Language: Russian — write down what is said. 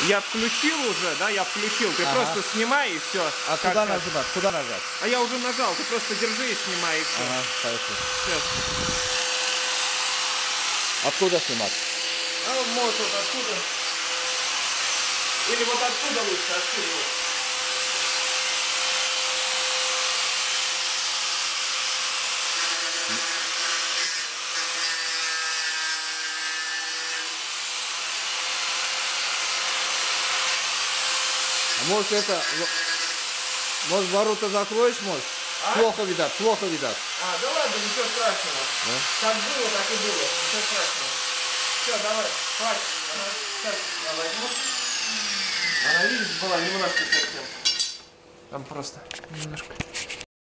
Я включил уже, да, я включил. Ты просто снимай и все. А куда нажимать? Куда нажать? А я уже нажал, ты просто держи и снимай и все. Ага, хорошо. Сейчас. Откуда снимать? А может вот отсюда. Или вот отсюда лучше, отсюда вот. А может это... Может ворота закроешь, может? А? Плохо видать, плохо видать. А, да ладно, ничего страшного. Да? Как было, так и было. Ничего страшного. Все, давай, хватит. Ага. Сейчас я возьму. Она, видишь, была немножко совсем. Там просто немножко.